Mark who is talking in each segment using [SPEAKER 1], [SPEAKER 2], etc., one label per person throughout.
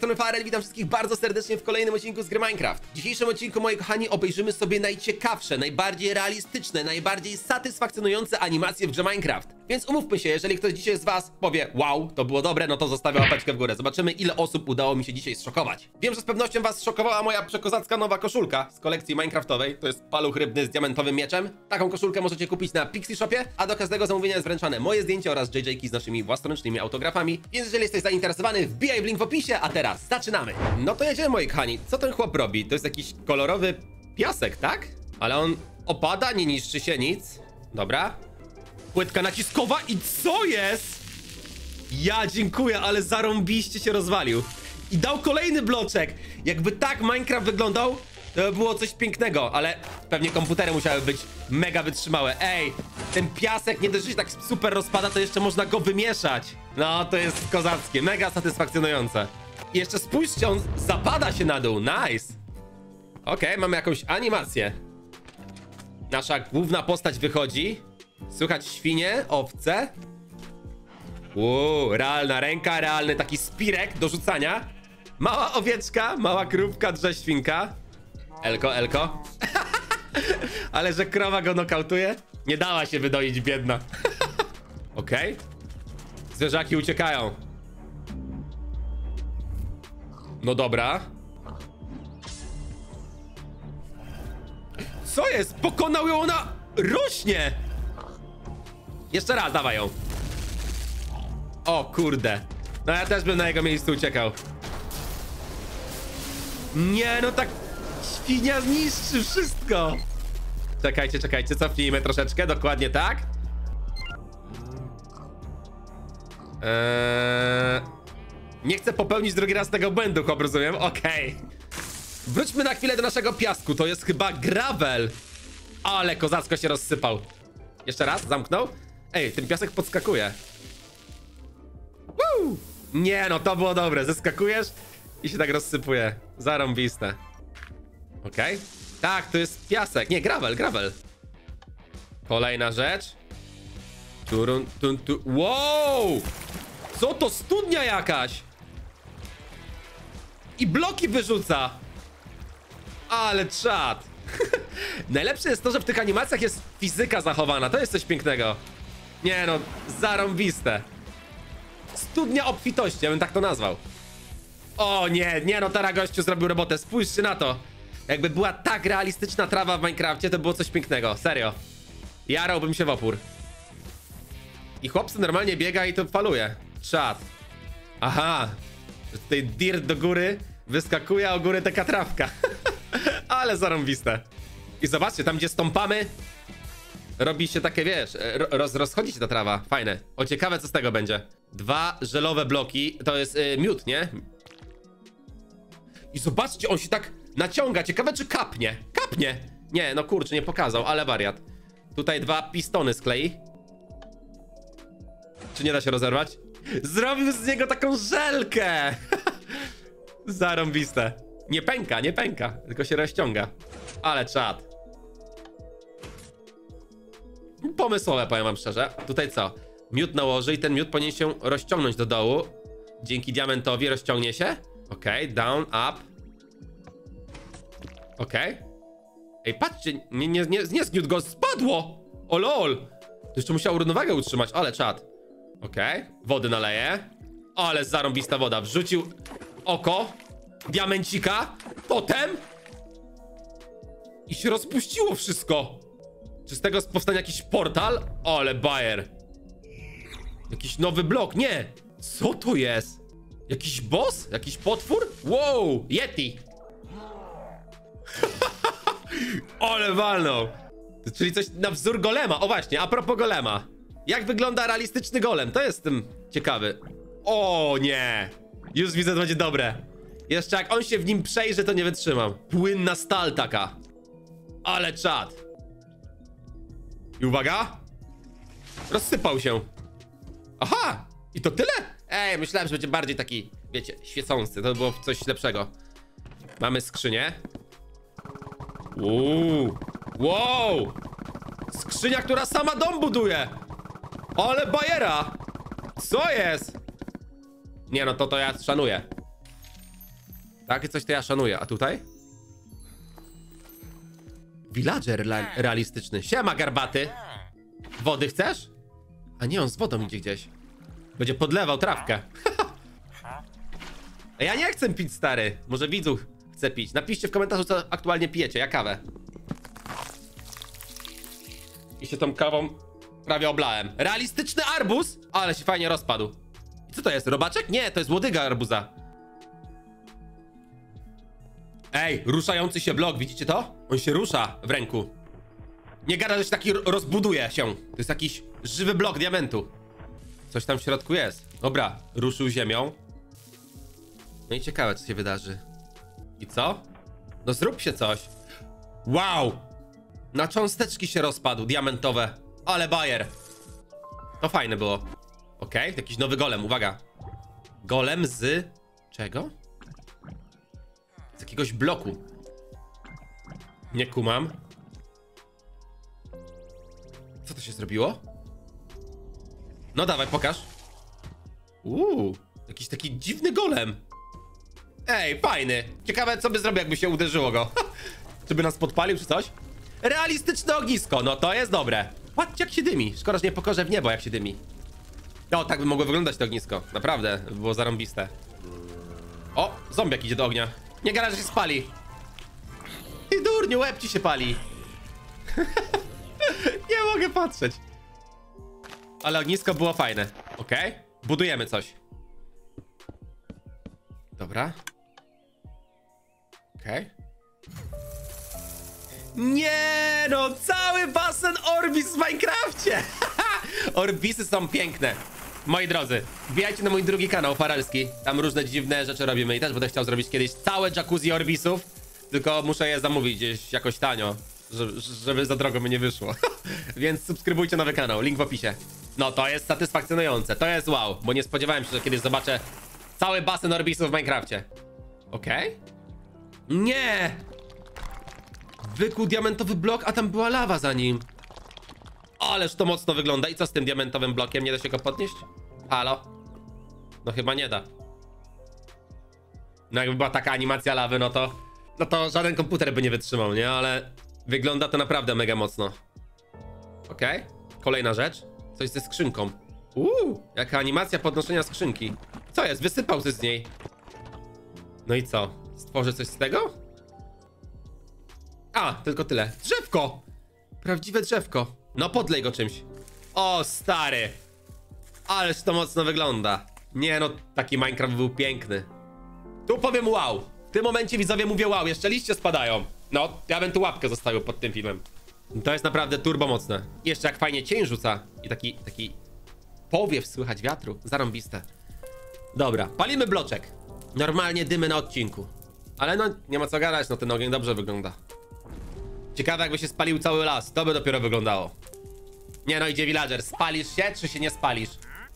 [SPEAKER 1] strony Farel, witam wszystkich bardzo serdecznie w kolejnym odcinku z gry Minecraft. W dzisiejszym odcinku, moi kochani, obejrzymy sobie najciekawsze, najbardziej realistyczne, najbardziej satysfakcjonujące animacje w grze Minecraft. Więc umówmy się, jeżeli ktoś dzisiaj z was powie wow, to było dobre, no to zostawia łapeczkę w górę. Zobaczymy, ile osób udało mi się dzisiaj zszokować. Wiem, że z pewnością was szokowała moja przekozacka nowa koszulka z kolekcji minecraftowej. To jest paluch rybny z diamentowym mieczem. Taką koszulkę możecie kupić na Pixie Shopie, a do każdego zamówienia jest wręczane moje zdjęcie oraz JJ-ki z naszymi własnoręcznymi autografami. Więc jeżeli jesteś zainteresowany, wbijaj w link w opisie, a teraz zaczynamy. No to jedziemy, moi kochani. Co ten chłop robi? To jest jakiś kolorowy piasek, tak? Ale on opada, nie niszczy się, nic. Dobra. Płytka naciskowa i co jest? Ja dziękuję, ale zarąbiście się rozwalił. I dał kolejny bloczek. Jakby tak Minecraft wyglądał, to by było coś pięknego, ale pewnie komputery musiały być mega wytrzymałe. Ej, ten piasek nie dość, że się tak super rozpada, to jeszcze można go wymieszać. No, to jest kozackie, mega satysfakcjonujące. I jeszcze spójrzcie, on zapada się na dół, nice. Okej, mamy jakąś animację. Nasza główna postać wychodzi. Słychać świnie, owce. Realna ręka, realny taki spirek do rzucania. Mała owieczka, mała krówka, świnka. Elko. Ale że krowa go nokautuje? Nie dała się wydoić, biedna. Okej. Zwierzaki uciekają. No dobra. Co jest? Pokonał ją, ona rośnie. Jeszcze raz, dawaj ją. O kurde. No ja też bym na jego miejscu uciekał. Nie, no tak świnia zniszczy wszystko. Czekajcie, cofnijmy troszeczkę, dokładnie tak. Nie chcę popełnić drugi raz tego błędu, chłop, rozumiem? Okej. Wróćmy na chwilę do naszego piasku, to jest chyba gravel. Ale kozacko się rozsypał. Jeszcze raz, zamknął. Ej, ten piasek podskakuje. Woo! Nie, no to było dobre. Zeskakujesz i się tak rozsypuje. Zarąbiste. Okej. Tak, to jest piasek. Nie, gravel. Kolejna rzecz. Wow! Co to? Studnia jakaś! I bloki wyrzuca. Ale czad. Najlepsze jest to, że w tych animacjach jest fizyka zachowana. To jest coś pięknego. Nie no, zarąbiste. Studnia obfitości, ja bym tak to nazwał. O nie, no teraz gościu zrobił robotę. Spójrzcie na to. Jakby była tak realistyczna trawa w Minecrafcie, to było coś pięknego, serio. Jarałbym się w opór. I chłopcy normalnie biega i to faluje. Czad. Aha. Tutaj dirt do góry wyskakuje, a u góry taka trawka. Ale zarąbiste. I zobaczcie, tam gdzie stąpamy, robi się takie, wiesz, rozchodzi się ta trawa. Fajne. O, ciekawe co z tego będzie. 2 żelowe bloki, to jest miód, nie? I zobaczcie, on się tak naciąga. Ciekawe czy kapnie. Kapnie! Nie, no kurczę, nie pokazał, ale wariat. Tutaj 2 pistony sklei. Czy nie da się rozerwać? Zrobił z niego taką żelkę! Zarąbiste. Nie pęka, tylko się rozciąga. Ale czad. Pomysłowe, powiem wam szczerze. Tutaj co? Miód nałoży i ten miód powinien się rozciągnąć do dołu. Dzięki diamentowi rozciągnie się. Okej, down, up. Okej. Ej, patrzcie, nie zgniótł go, spadło! O lol! To jeszcze musiał równowagę utrzymać, ale czad. Okej, wody naleje. Ale zarąbista woda, wrzucił oko, diamencika, potem i się rozpuściło wszystko. Czy z tego powstanie jakiś portal? Ale bajer. Jakiś nowy blok, nie. Co to jest? Jakiś boss? Jakiś potwór? Wow, Yeti. Ale walnął. Czyli coś na wzór golema. O właśnie, a propos golema. Jak wygląda realistyczny golem? To jestem ciekawy. O nie. Już widzę, to będzie dobre. Jeszcze jak on się w nim przejrzy, to nie wytrzymam. Płynna stal taka. Ale czad. I uwaga. Rozsypał się. Aha. I to tyle? Ej, myślałem, że będzie bardziej taki, wiecie, świecący. To było coś lepszego. Mamy skrzynię. Wow. Skrzynia, która sama dom buduje. Ale bajera. Co jest? Nie no, to ja szanuję. Takie coś to ja szanuję. A tutaj? Villager realistyczny. Siema, garbaty. Wody chcesz? A nie, on z wodą idzie gdzieś. Będzie podlewał trawkę. Ja nie chcę pić, stary. Może widzów chce pić. Napiszcie w komentarzu, co aktualnie pijecie. Ja kawę. I się tą kawą prawie oblałem. Realistyczny arbuz? Ale się fajnie rozpadł. I co to jest? Robaczek? Nie, to jest łodyga arbuza. Ej, ruszający się blok, widzicie to? On się rusza w ręku. Nie gada, że się taki rozbuduje się. To jest jakiś żywy blok diamentu. Coś tam w środku jest. Dobra, ruszył ziemią. No i ciekawe, co się wydarzy. I co? No zrób się coś. Wow! Na cząsteczki się rozpadł, diamentowe. Ale bajer. To fajne było. Okej, jakiś nowy golem, uwaga. Golem z... czego? Z jakiegoś bloku. Nie kumam. Co to się zrobiło? No dawaj, pokaż. Jakiś taki dziwny golem. Ej, fajny. Ciekawe, co by zrobił, jakby się uderzyło go. Czy by nas podpalił, czy coś? Realistyczne ognisko, no to jest dobre. Patrzcie, jak się dymi. Szkoda, że nie pokorzę w niebo, jak się dymi. No, tak by mogło wyglądać to ognisko. Naprawdę, by było zarąbiste. O, zombiak idzie do ognia. Nie gada, że się spali. I durniu, łeb ci się pali. Nie mogę patrzeć. Ale ognisko było fajne. Okej, budujemy coś. Dobra. Okej. Nie no, cały basen Orbis w Minecrafcie. Orbisy są piękne. Moi drodzy, wbijajcie na mój drugi kanał, Farelski. Tam różne dziwne rzeczy robimy i też będę chciał zrobić kiedyś całe jacuzzi Orbisów. Tylko muszę je zamówić gdzieś jakoś tanio, żeby za drogo mi nie wyszło. Więc subskrybujcie nowy kanał, link w opisie. No to jest satysfakcjonujące, to jest wow, bo nie spodziewałem się, że kiedyś zobaczę cały basen Orbisów w Minecrafcie. Okej? Nie! Wykuł diamentowy blok, a tam była lawa za nim. Ależ to mocno wygląda. I co z tym diamentowym blokiem? Nie da się go podnieść? Halo? No chyba nie da. No jakby była taka animacja lawy, no to żaden komputer by nie wytrzymał, nie? Ale wygląda to naprawdę mega mocno. Okej. Kolejna rzecz. Coś ze skrzynką. Jaka animacja podnoszenia skrzynki. Co jest? Wysypał coś z niej. No i co? Stworzę coś z tego? A, tylko tyle. Drzewko! Prawdziwe drzewko. No podlej go czymś. O, stary. Ależ to mocno wygląda. Nie no, taki Minecraft był piękny. Tu powiem wow. W tym momencie widzowie mówię wow, jeszcze liście spadają. No, ja bym tu łapkę zostawił pod tym filmem. To jest naprawdę turbo mocne. I jeszcze jak fajnie cień rzuca. I taki powiew słychać wiatru. Zarąbiste. Dobra, palimy bloczek. Normalnie dymy na odcinku. Ale no, nie ma co gadać, no ten ogień dobrze wygląda. Ciekawe, jakby się spalił cały las. To by dopiero wyglądało. Nie no, idzie villager. Spalisz się, czy się nie spalisz?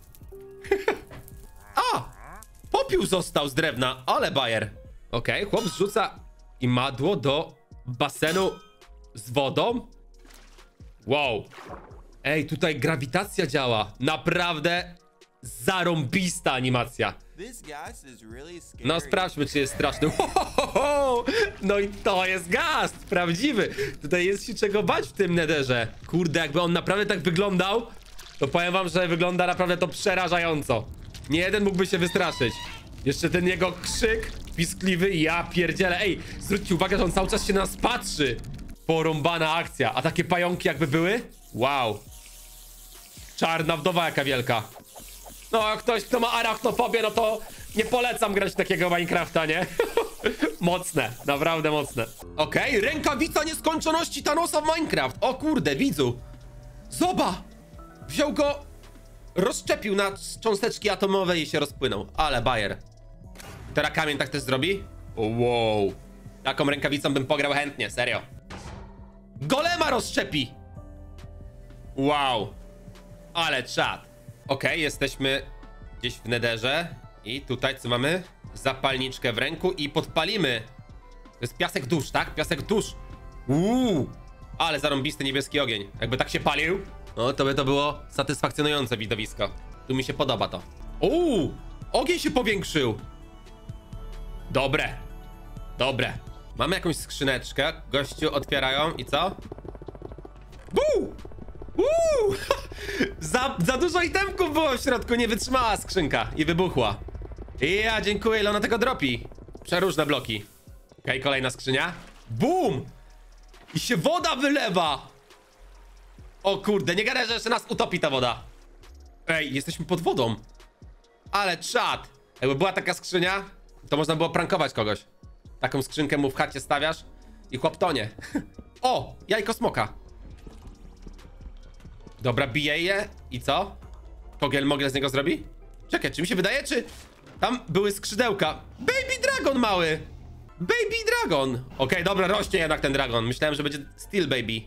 [SPEAKER 1] A! Popiół został z drewna, ale bajer. Okej, chłop zrzuca imadło do basenu z wodą. Wow. Ej, tutaj grawitacja działa. Naprawdę zarąbista animacja. No sprawdźmy, czy jest straszny. No i to jest gaz, prawdziwy. Tutaj jest się czego bać w tym netherze. Kurde, jakby on naprawdę tak wyglądał, to powiem wam, że wygląda naprawdę to przerażająco. Nie jeden mógłby się wystraszyć. Jeszcze ten jego krzyk piskliwy, ja pierdzielę. Ej, zwróćcie uwagę, że on cały czas się na nas patrzy. Porąbana akcja. A takie pająki jakby były? Wow. Czarna wdowa jaka wielka. No, a ktoś, kto ma arachnofobię, no to nie polecam grać takiego Minecrafta, nie? Mocne, naprawdę mocne. Okej, rękawica nieskończoności Thanosa w Minecraft. O kurde, widzu. Zoba! Wziął go, rozszczepił na cząsteczki atomowe i się rozpłynął. Ale bajer. Teraz kamień tak też zrobi? Wow. Taką rękawicą bym pograł chętnie, serio. Golema rozszczepi! Wow. Ale czad. Okej, jesteśmy gdzieś w netherze. I tutaj co mamy? Zapalniczkę w ręku i podpalimy. To jest piasek dusz, tak? Piasek dusz. Ale zarąbisty niebieski ogień. Jakby tak się palił, no to by to było satysfakcjonujące widowisko. Tu mi się podoba to. Ogień się powiększył. Dobre. Dobre. Mamy jakąś skrzyneczkę. Gościu otwierają i co? Buu! Za dużo itemków było w środku, nie wytrzymała skrzynka i wybuchła. Ja dziękuję, ile ona tego dropi. Przeróżne bloki. Okej, kolejna skrzynia. Bum! I się woda wylewa! O kurde, nie gadaj, że jeszcze nas utopi ta woda. Ej, jesteśmy pod wodą. Ale czad. Jakby była taka skrzynia, to można było prankować kogoś. Taką skrzynkę mu w chacie stawiasz i chłop tonie. O, jajko smoka. Dobra, bije je i co? Kogiel Mogiel z niego zrobi? Czekaj, czy mi się wydaje, czy tam były skrzydełka? Baby Dragon mały! Baby Dragon! Okej, dobra, rośnie jednak ten dragon. Myślałem, że będzie Steel Baby.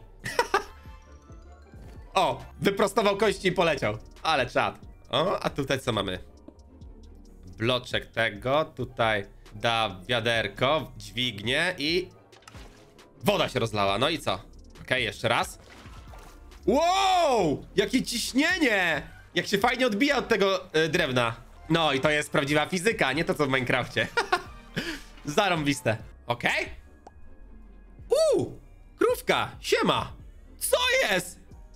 [SPEAKER 1] O, wyprostował kości i poleciał. Ale czad. O, a tutaj co mamy? Bloczek tego, tutaj da wiaderko, dźwignię i... woda się rozlała, no i co? Okej, jeszcze raz. Wow! Jakie ciśnienie! Jak się fajnie odbija od tego drewna. No i to jest prawdziwa fizyka, nie to co w Minecrafcie. Zarąbiste. Okej? Krówka, siema! Co jest?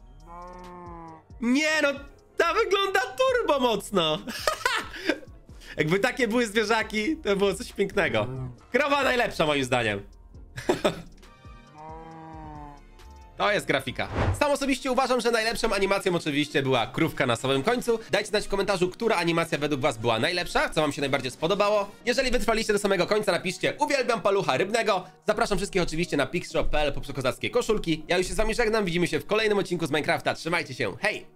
[SPEAKER 1] Nie no, ta wygląda turbo mocno. Jakby takie były zwierzaki, to było coś pięknego. Krowa najlepsza moim zdaniem. To jest grafika. Sam osobiście uważam, że najlepszą animacją oczywiście była krówka na samym końcu. Dajcie znać w komentarzu, która animacja według was była najlepsza, co wam się najbardziej spodobało. Jeżeli wytrwaliście do samego końca, napiszcie uwielbiam palucha rybnego. Zapraszam wszystkich oczywiście na pixshop.pl po przekozackie koszulki. Ja już się z wami żegnam, widzimy się w kolejnym odcinku z Minecrafta. Trzymajcie się, hej!